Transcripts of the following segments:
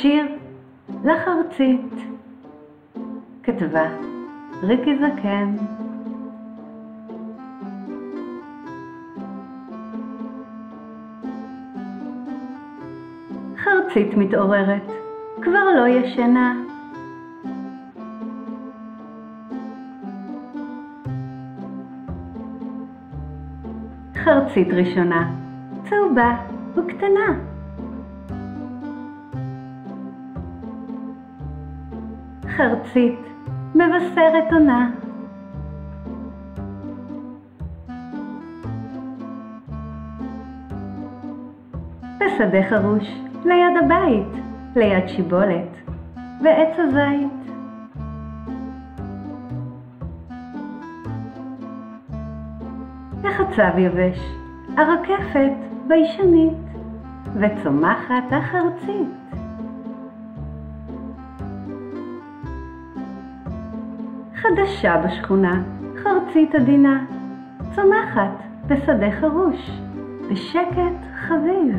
שיר לחרצית, כתבה ריקי זקן. חרצית מתעוררת, כבר לא ישנה. חרצית ראשונה, צהובה וקטנה. חרצית מבשרת עונה. בשדה חרוש, ליד הבית, ליד שיבולת ועץ הזית. החצב יבש, הרקפת בישנית, וצומחת החרצית. חדשה בשכונה, חרצית עדינה, צומחת בשדה חרוש, בשקט חביב.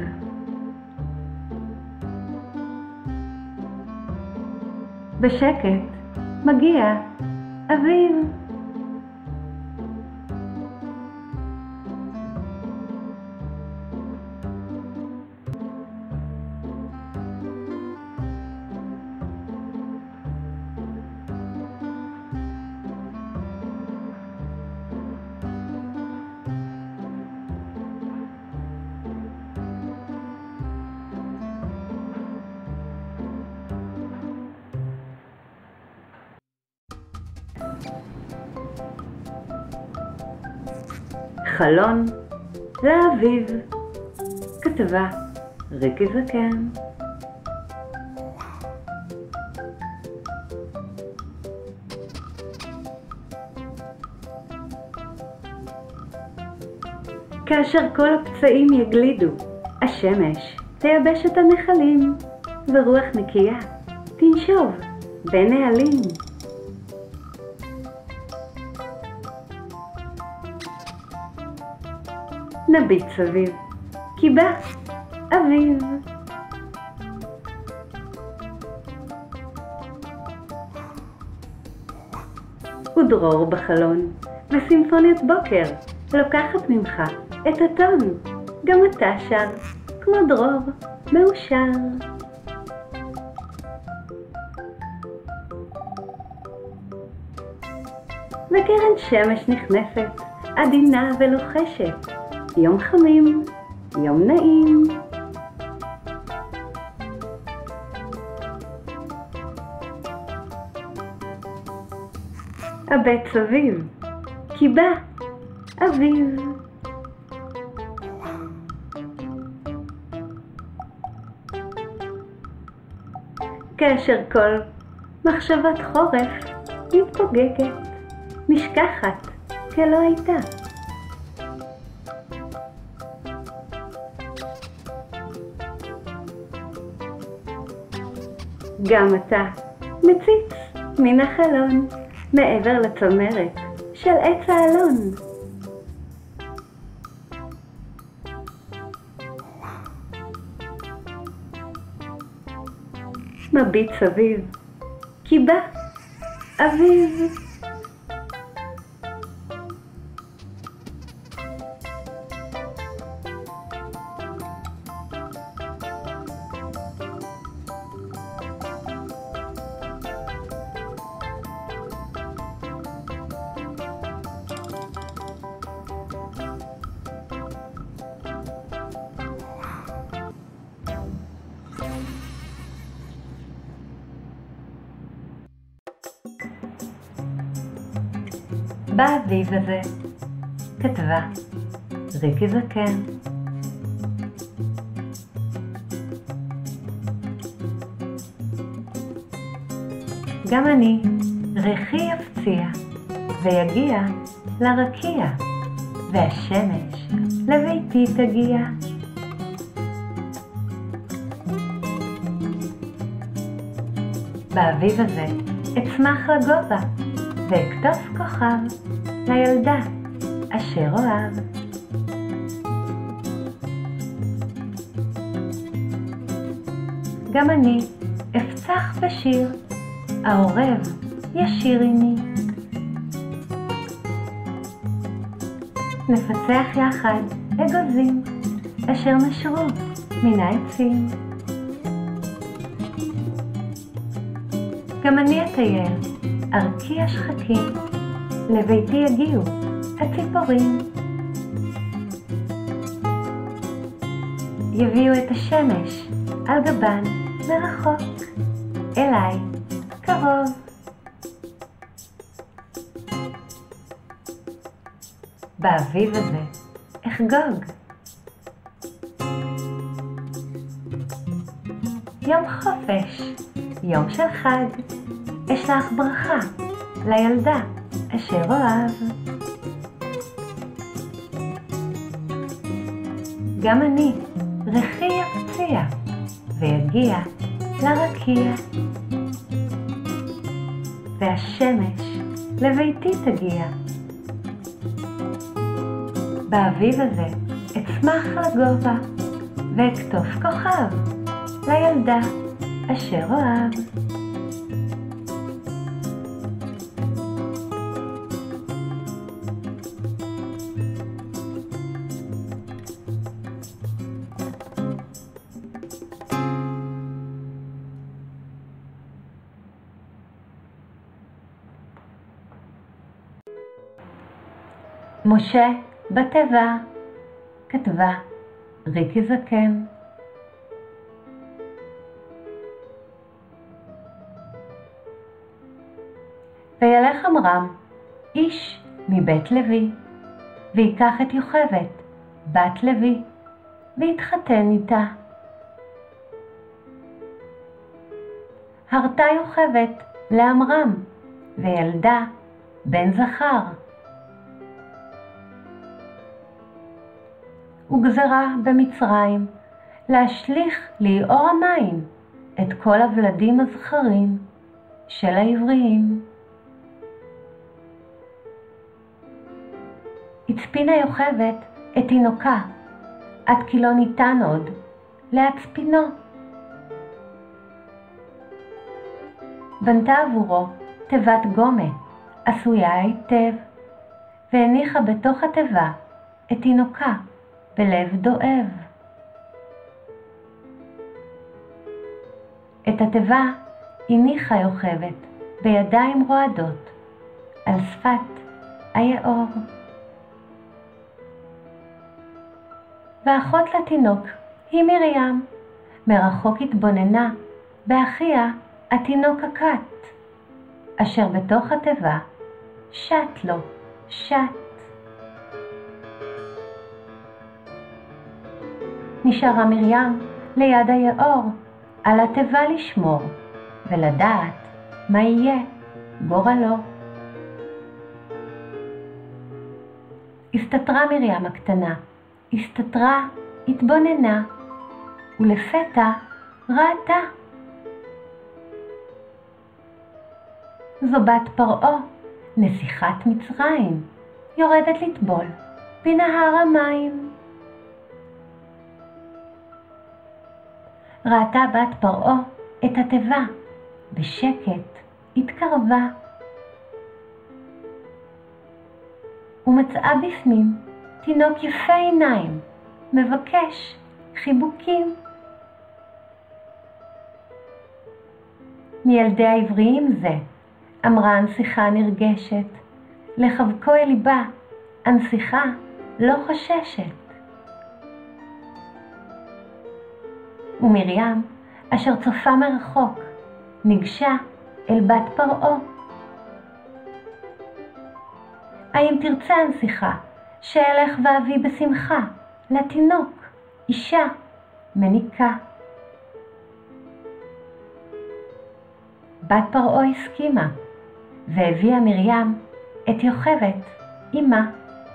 בשקט מגיע אביב. חלון לאביב, כתבה ריקי זקן. כאשר כל הפצעים יגלידו, השמש תייבש את הנחלים, ורוח נקייה תנשוב בין העלים. נביט סביב, כי בא אביב. ודרור בחלון, וסימפוניית בוקר לוקחת ממך את הטון. גם אתה שר, כמו דרור מאושר. וקרן שמש נכנסת, עדינה ולוחשת. יום חמים, יום נעים. הבט סביב, כי בא אביב. כאשר כל מחשבת חורף מתפוגגת, נשכחת כלא הייתה. גם אתה מציץ מן החלון, מעבר לצמרת של עץ האלון. מביט סביב, כי בא אביב. באביב הזה, כתבה ריקי זקן. גם אני ריחי יפציע ויגיע לרקיע, והשמש לביתי תגיע. באביב הזה אצמח לגובה ואקטוף כוכב לילדה אשר אוהב. גם אני אפצח בשיר, העורב ישיר עימי. נפצח יחד אגוזים אשר נשרו מן העצים. גם אני אטייל ארכי השחקים, לביתי יגיעו הציפורים. יביאו את השמש על גבן מרחוק, אליי קרוב. באביב הזה אחגוג. יום חופש, יום של חג, אשלח ברכה לילדה אשר אוהב. גם אני רכי יפציע ויגיע לרקיע, והשמש לביתי תגיע. באביב הזה אצמח לגובה ואכתוב כוכב לילדה אשר אוהב. משה בתיבה, כתבה ריקי זקן. וילך עמרם איש מבית לוי, ויקח את יוכבד בת לוי, והתחתן איתה. הרתה יוכבד לעמרם, וילדה בן זכר. וגזרה במצרים להשליך ליאור המים את כל הוולדים הזכרים של העבריים. הצפינה יוכבד את תינוקה עד כי לא ניתן עוד להצפינו. בנתה עבורו תיבת גומה עשויה היטב, והניחה בתוך התיבה את תינוקה בלב דואב. את התיבה הניחה יוכבד בידיים רועדות על שפת היאור. ואחות לתינוק היא מרים, מרחוק התבוננה באחיה התינוק הקט, אשר בתוך התיבה שט לו שט. נשארה מרים ליד היאור על התיבה לשמור ולדעת מה יהיה גורלו. הסתתרה מרים הקטנה, הסתתרה, התבוננה, ולפתע ראתה. זו בת פרעה, נסיכת מצרים, יורדת לטבול בנהר המים. ראתה בת פרעה את התיבה, בשקט התקרבה, ומצאה בפנים תינוק יפה עיניים, מבקש חיבוקים. מילדי העבריים זה, אמרה הנסיכה נרגשת, לחבקו אל ליבה, הנסיכה לא חוששת. ומרים, אשר צופה מרחוק, ניגשה אל בת פרעה. האם תרצה הנסיכה שאלך ואביא בשמחה לתינוק אישה מניקה? בת פרעה הסכימה, והביאה מרים את יוכבד אמה.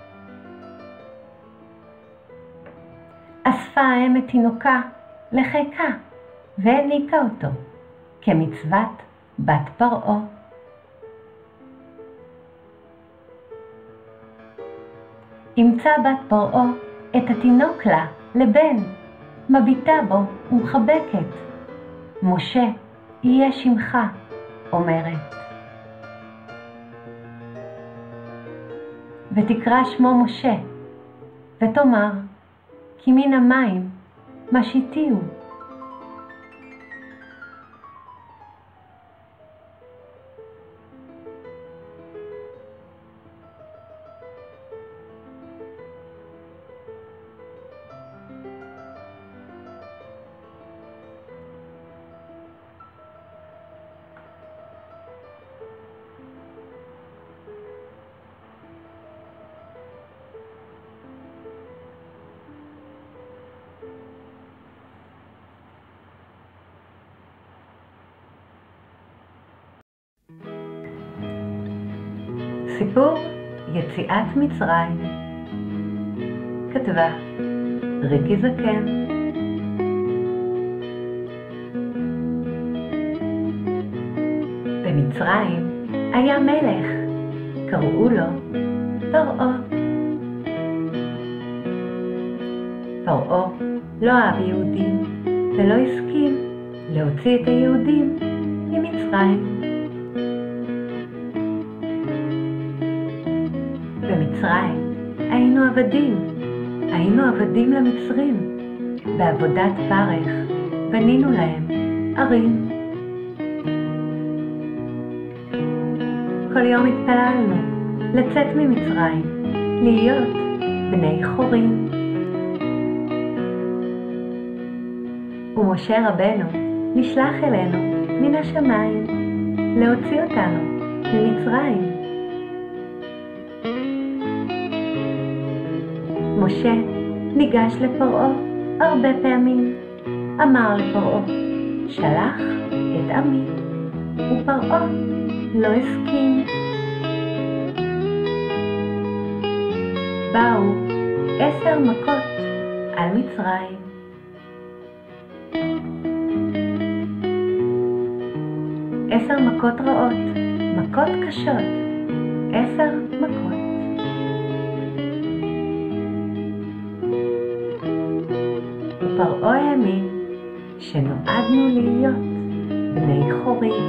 אספה האם את תינוקה לחיקה והניקה אותו כמצוות בת פרעה. אימצה בת פרעה את התינוק לה לבן, מביטה בו ומחבקת. משה יהיה שמך, אומרת. ותקרא שמו משה, ותאמר, כי מן המים משיתיהו. סיפור יציאת מצרים. כתבה ריקי זקן. במצרים היה מלך, קראו לו פרעה. פרעה לא אהב יהודים ולא הסכים להוציא את היהודים ממצרים. במצרים היינו עבדים למצרים. בעבודת פרך בנינו להם ערים. כל יום התפללנו לצאת ממצרים, להיות בני חורים. ומשה רבנו נשלח אלינו מן השמיים להוציא אותנו ממצרים. משה ניגש לפרעה הרבה פעמים, אמר לפרעה, שלח את עמי, ופרעה לא הסכים. באו 10 מכות על מצרים. עשר מכות רעות, מכות קשות, 10 מכות. ופרעה האמין שנועדנו להיות בני חורים.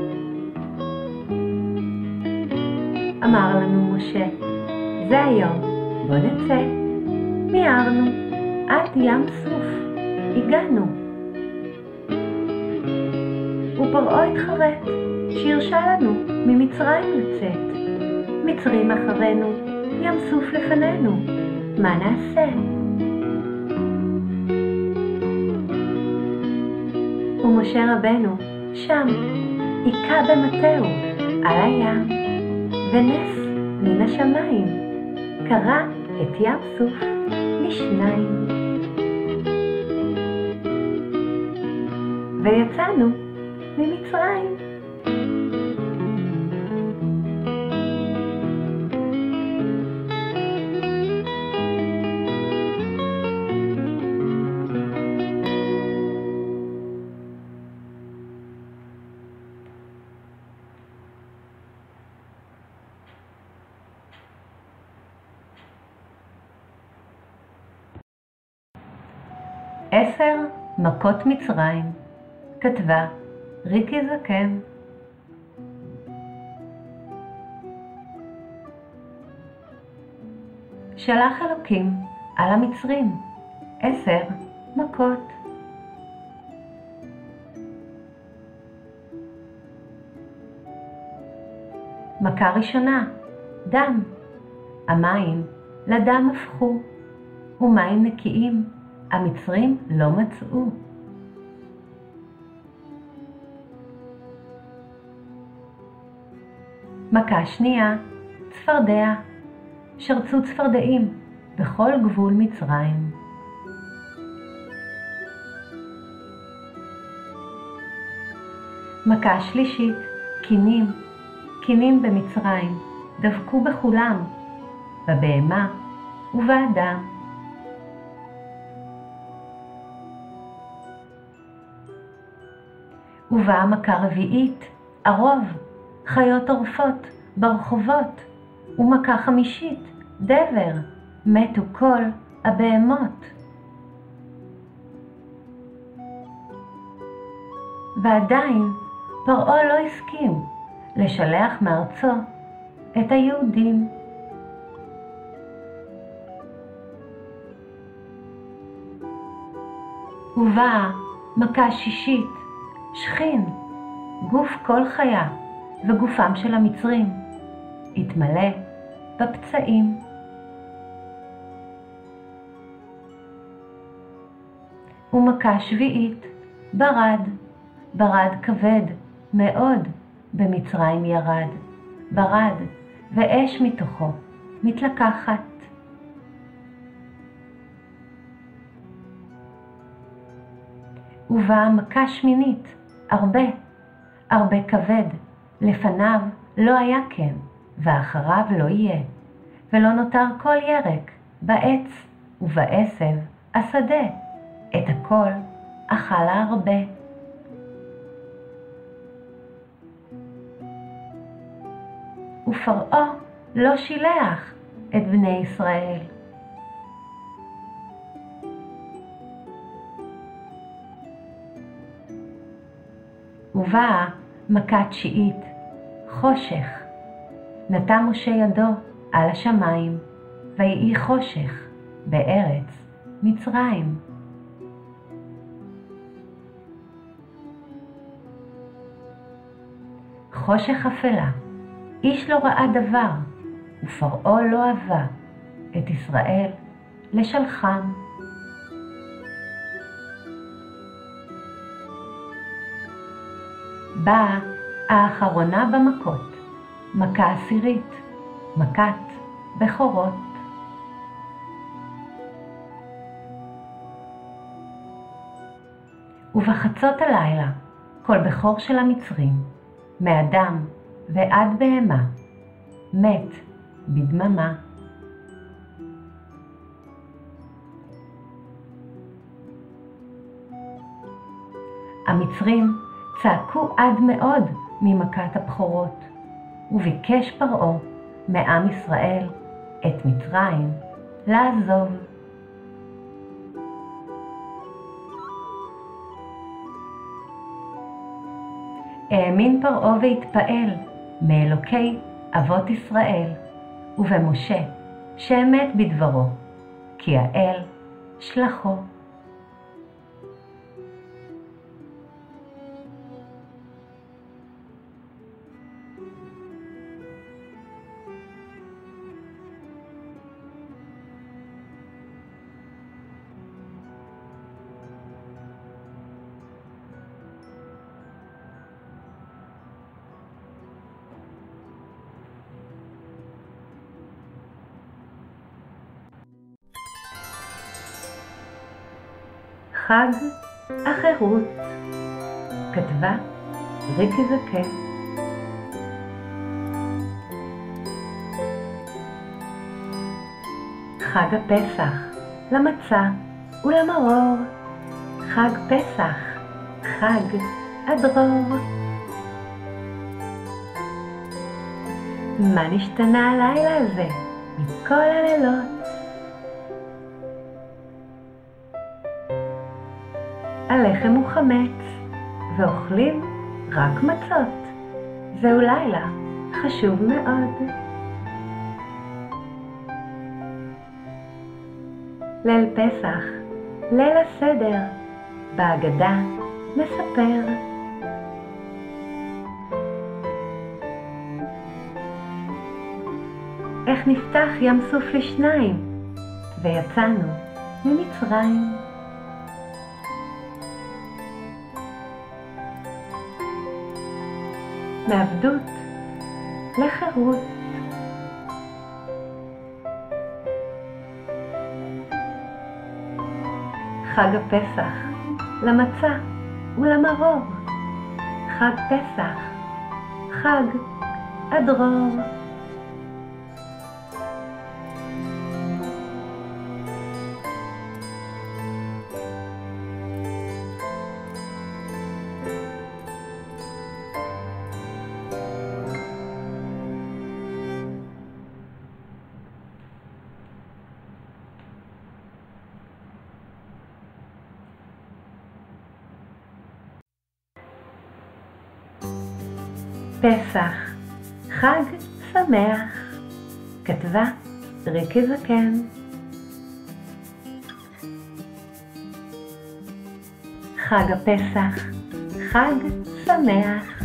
אמר לנו משה, זה היום, בוא נצא. מיהרנו, עד ים סוף, הגענו. ופרעה התחרט שהרשה לנו ממצרים לצאת. מצרים אחרינו, ים סוף לפנינו, מה נעשה? ומשה רבנו שם היכה במטהו על הים, ונס מן השמיים קרע את ים סוף לשניים. ויצאנו ממצרים. עשר מכות מצרים. כתבה ריקי זקן. שלח אלוקים על המצרים 10 מכות. מכה ראשונה, דם. המים לדם הפכו, ומים נקיים המצרים לא מצאו. מכה שנייה, צפרדע. שרצו צפרדעים בכל גבול מצרים. מכה שלישית, קינים. קינים במצרים דבקו בכולם, בבהמה ובאדם. ובאה מכה רביעית, ערוב, חיות עורפות ברחובות. ומכה חמישית, דבר, מתו כל הבהמות. ועדיין פרעה לא הסכים לשלח מארצו את היהודים. ובאה מכה שישית, שכין, גוף כל חיה וגופם של המצרים התמלא בפצעים. ומכה שביעית, ברד, ברד כבד מאוד במצרים ירד, ברד ואש מתוכו מתלקחת. ובאה מכה שמינית, הרבה כבד, לפניו לא היה כן, ואחריו לא יהיה, ולא נותר כל ירק בעץ ובעשב השדה, את הכל אכלה הרבה. ופרעה לא שילח את בני ישראל. ובאה מכה תשיעית, חושך. נטע משה ידו על השמיים, ויהי חושך בארץ מצרים. חושך אפלה, איש לא ראה דבר, ופרעה לא אהבה את ישראל לשלחם. באה האחרונה במכות, מכה עשירית, מכת בכורות. ובחצות הלילה, כל בכור של המצרים, מאדם ועד בהמה, מת בדממה. המצרים צעקו עד מאוד ממכת הבכורות, וביקש פרעה מעם ישראל את מצרים לעזוב. האמין פרעה והתפעל מאלוקי אבות ישראל ובמשה שאמת בדברו, כי האל שלחו. חג החירות, כתבה ריקי זקן. חג הפסח, למצה ולמרור, חג פסח, חג הדרור. מה נשתנה הלילה הזה מכל הלילות? הלחם הוא חמץ, ואוכלים רק מצות. זהו לילה חשוב מאוד. ליל פסח, ליל הסדר, בהגדה נספר. איך נפתח ים סוף לשניים, ויצאנו ממצרים. מעבדות לחירות. חג הפסח, למצה ולמרור, חג פסח, חג הדרור. פסח, חג שמח. כתבה ריקי זקן. חג הפסח, חג שמח.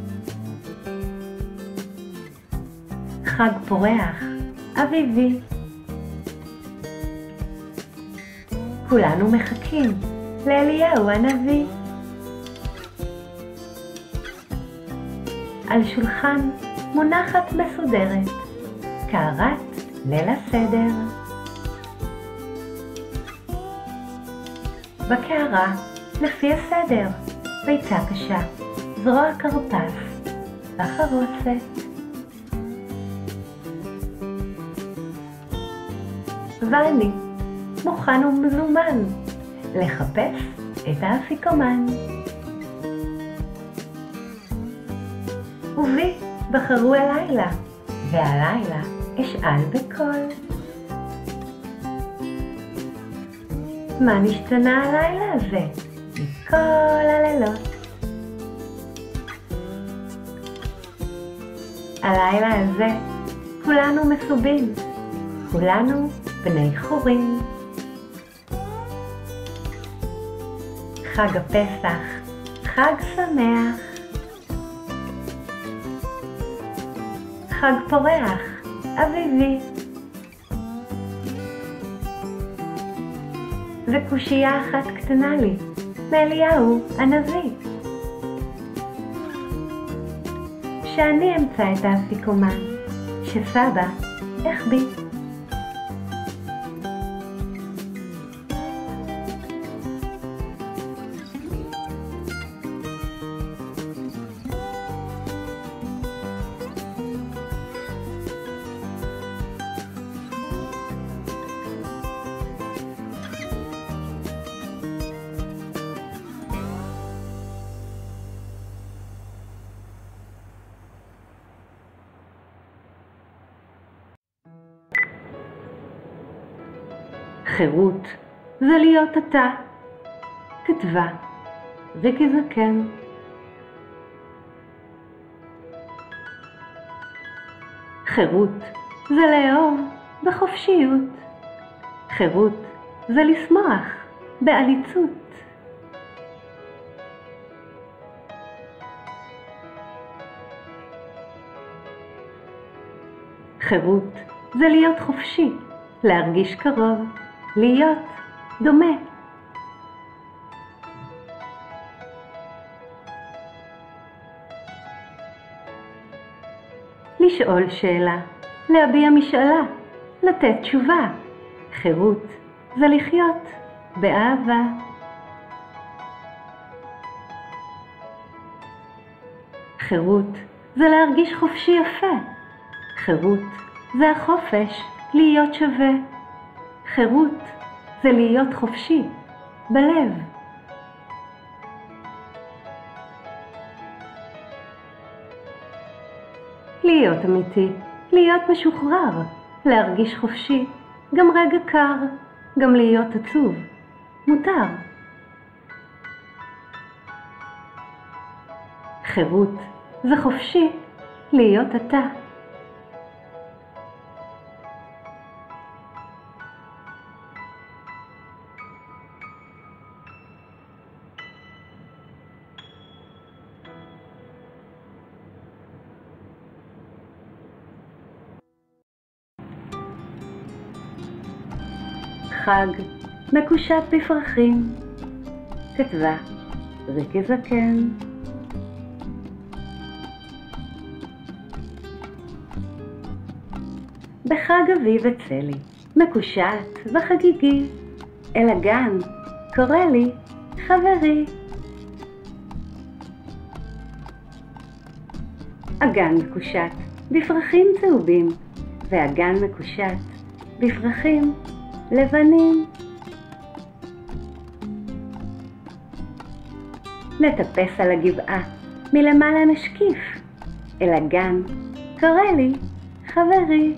חג פורח, אביבי. כולנו מחכים לאליהו הנביא. על שולחן מונחת מסודרת קערת ליל הסדר. בקערה, לפי הסדר, ביצה קשה, זרוע כרפס, בחרוסת. ואני מוכן ומזומן לחפש את האפיקומן. ובי בחרו הלילה, והלילה אשאל בקול. מה נשתנה הלילה הזה מכל הלילות? הלילה הזה כולנו מסובים, כולנו בני חורים. חג הפסח, חג שמח. חג פורח, אביבי. וקושייה אחת קטנה לי, מאליהו הנביא. שאני אמצא את האפיקומן, שסבא החביא. חירות זה להיות אתה. כתבה ריקי זקן. חירות זה לאהוב בחופשיות. חירות זה לשמוח בעליצות. חירות זה להיות חופשי, להרגיש קרוב, להיות דומה. לשאול שאלה, להביע משאלה, לתת תשובה. חירות זה לחיות באהבה. חירות זה להרגיש חופשי יפה. חירות זה החופש להיות שווה. חירות זה להיות חופשי בלב. להיות אמיתי, להיות משוחרר, להרגיש חופשי, גם רגע קר, גם להיות עצוב, מותר. חירות זה חופשי להיות אתה. חג מקושט בפרחים. כתבה ריקי זקן. בחג אביב אצא לי, מקושט וחגיגי, אל הגן קורא לי חברי. הגן מקושט בפרחים צהובים, והגן מקושט בפרחים לבנים. נטפס על הגבעה, מלמעלה נשקיף, אל הגן קורא לי חברי.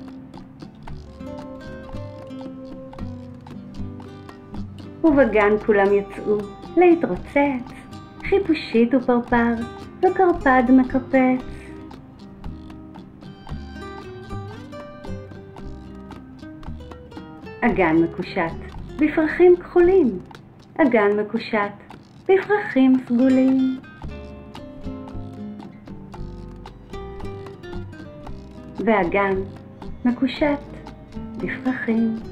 ובגן כולם יצאו להתרוצץ, חיפושית ופרפר וקרפד מקפץ. אגן מקושט בפרחים כחולים, אגן מקושט בפרחים סגולים. ואגן מקושט בפרחים